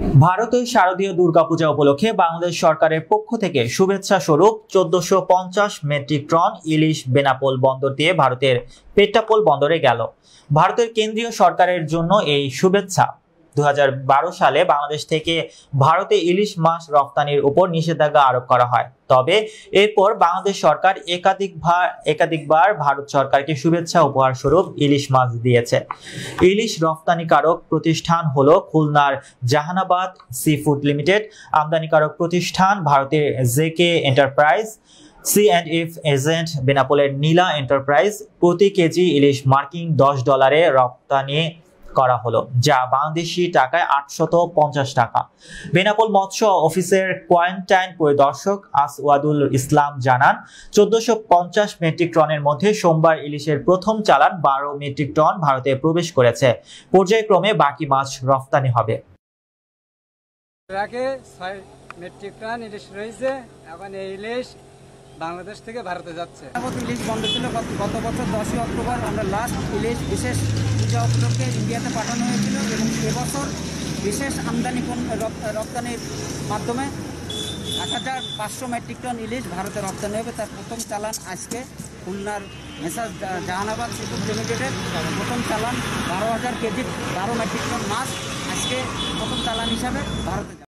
ভারতের শারদীয় দুর্গাপূজা উপলক্ষে বাংলাদেশ সরকারের পক্ষ থেকে শুভেচ্ছা স্বরূপ ১৪৫০ মেট্রিক টন ইলিশ বেনাপোল বন্দর দিয়ে ভারতের পেট্টাপোল বন্দরে গেল। ভারতের কেন্দ্রীয় সরকারের জন্য এই শুভেচ্ছা। ২০১২ সালে বাংলাদেশ থেকে ভারতে ইলিশ মাছ রপ্তানির উপর নিষেধাজ্ঞা আরোপ করা হয়। তবে এরপর বাংলাদেশ সরকার একাধিকবার ভারত সরকারকে শুভেচ্ছা উপহার স্বরূপ ইলিশ মাছ দিয়েছে। ইলিশ রপ্তানিকারক প্রতিষ্ঠান হলো খুলনার জাহানাবাদ সি ফুড লিমিটেড, আমদানিকারক প্রতিষ্ঠান ভারতের জেকে এন্টারপ্রাইজ, C&F এজেন্ট বেনাপোলের নীলা এন্টারপ্রাইজ। প্রতি কেজি ইলিশ মার্কিন $10 রপ্তানি করা হলো, যা বাংলাদেশি টাকায় ৮৫০ টাকা। বেনাপোল মৎস্য অফিসের কোয়ারেন্টাইন পরিদর্শক আসওয়াদুল ইসলাম জানান, ১৪৫০ মেট্রিক টনের মধ্যে সোমবার ইলিশের প্রথম চালান ১২ মেট্রিক টন ভারতে প্রবেশ করেছে। পর্যায়ক্রমে বাকি মাছ রপ্তানি হবে। ট্রাকে ৬ মেট্রিক টন ইলিশ রয়েছে। এখন এই ইলিশ বাংলাদেশ থেকে ভারতে যাচ্ছে। ইলিশ বন্ধ ছিল গত বছর ১০ই অক্টোবর আমরা লাস্ট ইলিশ বিশেষ পূজা উপলক্ষে ইন্ডিয়াতে পাঠানো হয়েছিল এবং এবছর বিশেষ আমদানি রপ্তানির মাধ্যমে ১৫০০ মেট্রিক টন ইলিশ ভারতে রপ্তানি হবে। তার প্রথম চালান আজকে খুলনার মেসার্স জাহানাবাদ সি ফুড লিমিটেডের প্রথম চালান ১২,০০০ কেজি ১২ মেট্রিক টন মাছ আজকে প্রথম চালান হিসাবে ভারতে